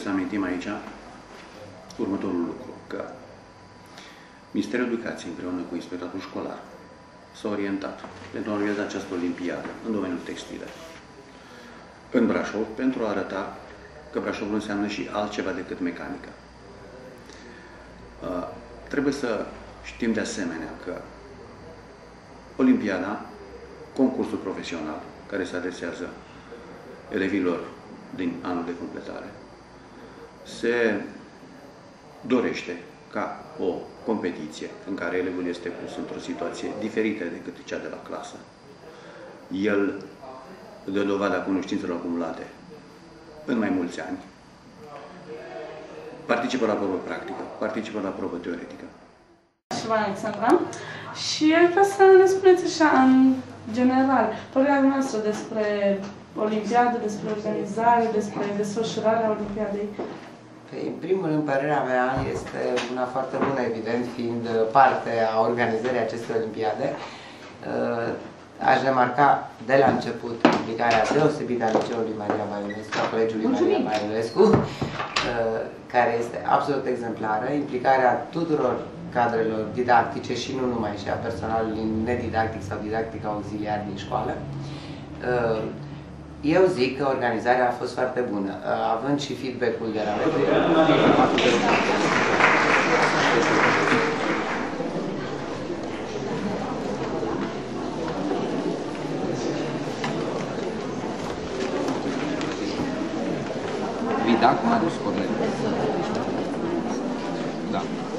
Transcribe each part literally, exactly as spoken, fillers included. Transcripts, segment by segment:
să amintim aici următorul lucru, că Ministerul Educației împreună cu Inspectoratul Școlar s-a orientat pentru a organiza această olimpiadă în domeniul textile în Brașov pentru a arăta că Brașovul înseamnă și altceva decât mecanică. Uh, trebuie să știm de asemenea că olimpiada, concursul profesional care se adresează elevilor din anul de completare, se dorește ca o competiție în care elevul este pus într-o situație diferită decât cea de la clasă. El dă dovada cunoștințelor acumulate în mai mulți ani, participă la probă practică, participă la probă teoretică. Și Alexandra, și aș vrea să ne spuneți așa, în general, părerea noastră despre Olimpiadă, despre organizare, despre desfășurarea Olimpiadei. În primul rând, părerea mea este una foarte bună, evident, fiind parte a organizării acestei Olimpiade. Aș remarca de la început implicarea deosebită a Liceului Maria Maiulescu, a Colegiului Maria Maiulescu, care este absolut exemplară, implicarea tuturor cadrelor didactice și nu numai, și a personalului nedidactic sau didactic auxiliar din școală. Eu zic că organizarea a fost foarte bună, având și feedback-ul de la Vidac Marius Cornel. Da.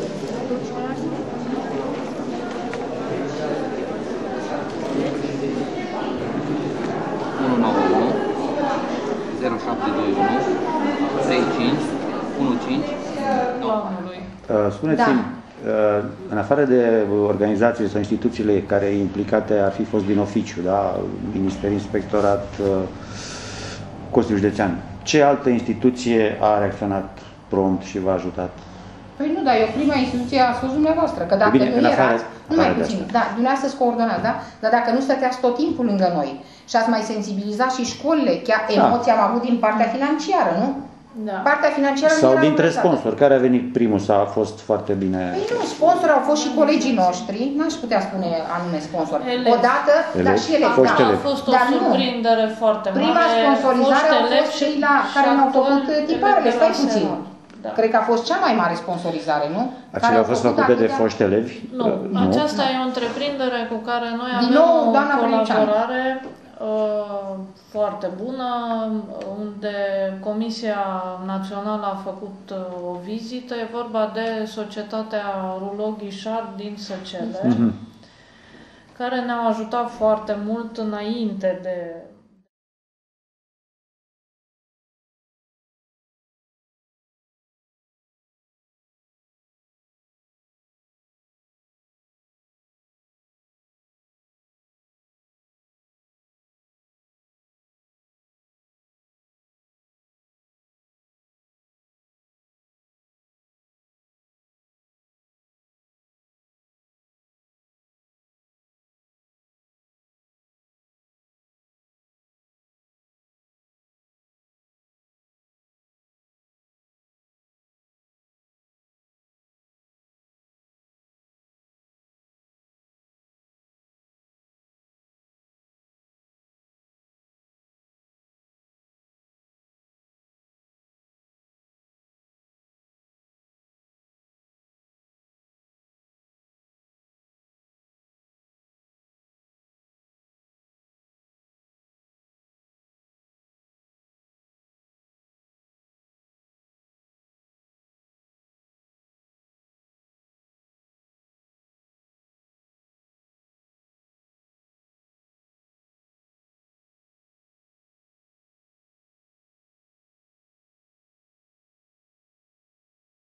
unu nouă unu zero șapte doi unu trei cinci unu cinci nouă. Spuneți-mi, da. În afară de organizațiile sau instituțiile care implicate ar fi fost din oficiu, da? Minister, Inspectorat, Consiliul Județean, ce altă instituție a reacționat prompt și v-a ajutat? Păi nu, dar eu prima instituție a fost dumneavoastră, că dacă Bine, nu afară, erați, nu mai puțin, da, dumneavoastră să coordonați, da? Dar dacă nu stăteați tot timpul lângă noi și ați mai sensibilizat și școlile, chiar da. Emoția am avut din partea financiară, nu? Da. Partea financiară sau dintre sponsori, care a venit primul sau a fost foarte bine? Păi nu, sponsori au fost și colegii noștri, n-aș putea spune anume sponsori. Odată, elevi. Dar și elevi, da. A fost o dar surprindere nu. Foarte mare. Prima sponsorizare a fost cei la care ne-au făcut tiparele, stai puțin. Da. Cred că a fost cea mai mare sponsorizare, nu? Acelea au fost făcute de foști elevi? Nu, nu, aceasta e o întreprindere cu care noi Din avem nou, o colaborare uh, foarte bună, unde Comisia Națională a făcut uh, o vizită. E vorba de Societatea Rouleau Guichard din Săcele, mm-hmm. care ne-au ajutat foarte mult înainte de